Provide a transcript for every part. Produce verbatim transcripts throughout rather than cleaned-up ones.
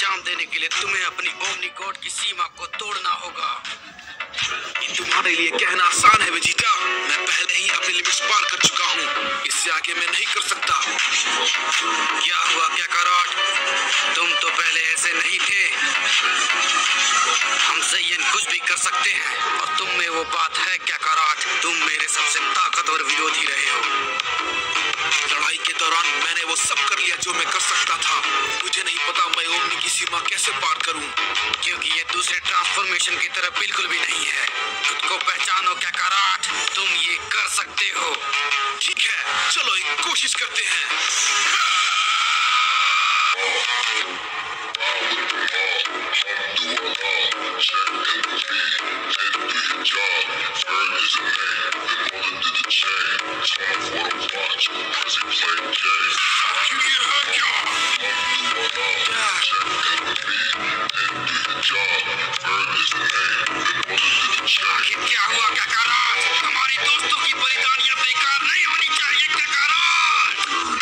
अंजाम देने के लिए तुम्हें अपनी ओमनी गॉड की सीमा को तोड़ना होगा। ये तुम्हारे लिए कहना आसान है वेजिटा। मैं पहले ही अपनी लिमिट्स पार कर चुका हूँ, इससे आगे मैं नहीं कर सकता। क्या हुआ क्या काराट? तुम तो पहले ऐसे नहीं थे। हम सैयन कुछ भी कर सकते हैं और तुम में वो बात है क्या काराट? तुम मेरे सबसे ताकतवर विरोधी रहे हो। लड़ाई के दौरान मैंने वो सब कर लिया जो मैं कर सकता था। मुझे नहीं पता मैं ओमनी की सीमा कैसे पार करूं, क्योंकि ये दूसरे ट्रांसफॉर्मेशन की तरह बिल्कुल भी नहीं है। खुद को पहचानो क्या काराट, तुम ये कर सकते हो। ठीक है, चलो एक कोशिश करते हैं। आखिर क्या हुआ काकाराट? हमारी दोस्तों की बलिदानियां बेकार नहीं होनी चाहिए काकाराट।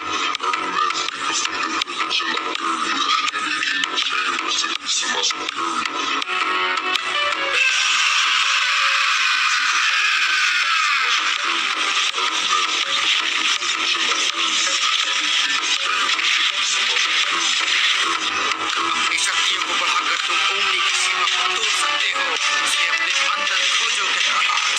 अपनी शक्तियों को बढ़ाकर तुम ओमनी की सीमा को तोड़ सकते हो। उसे अपने अंदर खोजो काकाराट।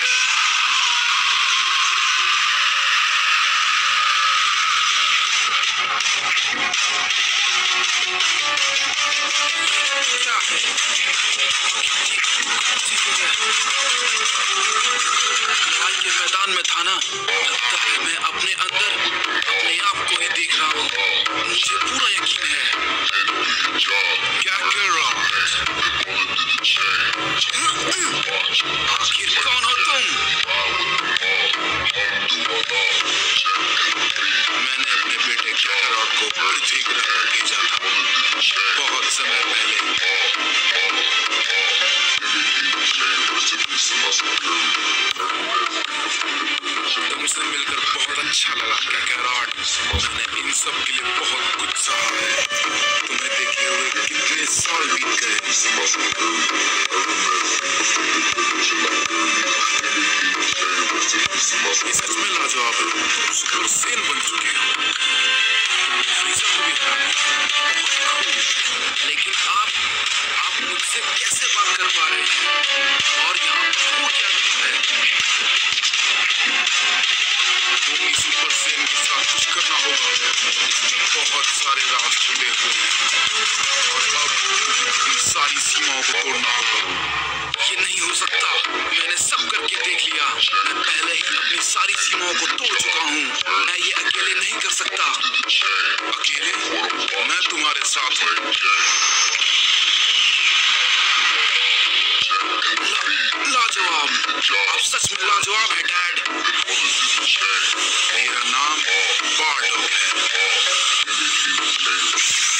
लड़ाई के मैदान में था ना, लगता है मैं अपने अंदर अपने आप को ही देख रहा हूँ। मुझे पूरा यकीन है। क्या कर रहा है? आखिर कौन हो तुम? मैंने अपने बेटे काकाराट को पृथ्वी ग्रह पर भेजा था बहुत समय पहले। तुमसे मिलकर बहुत अच्छा लगा काकाराट। मैंने इन सब के लिए बहुत कुछ सहा है। तुम्हें देखे हुए कितने साल बीत गए। ये सच में लाजवाब है। तुम सुपर सेन बन चुके हो। फ्रीज़र को भी हरा दिया। लेकिन आप आप मुझसे कैसे बात कर पा रहे हैं? और यहाँ पर हो क्या रहा है? ओमनी सुपर सेन के साथ कुछ करना होगा। इसमें बहुत सारे राज छुपे हुए हैं और अब अपनी सारी सीमाओं को तोड़ना होगा। ये नहीं हो सकता। मैंने सब करके देख लिया। मैं पहले ही अपनी सारी सीमाओं को तोड़ चुका हूँ। मैं ये अकेले नहीं कर सकता। अकेले? मैं तुम्हारे साथ हूँ। लाजवाब। आप सच में लाजवाब है डैड। मेरा नाम बार्डो है।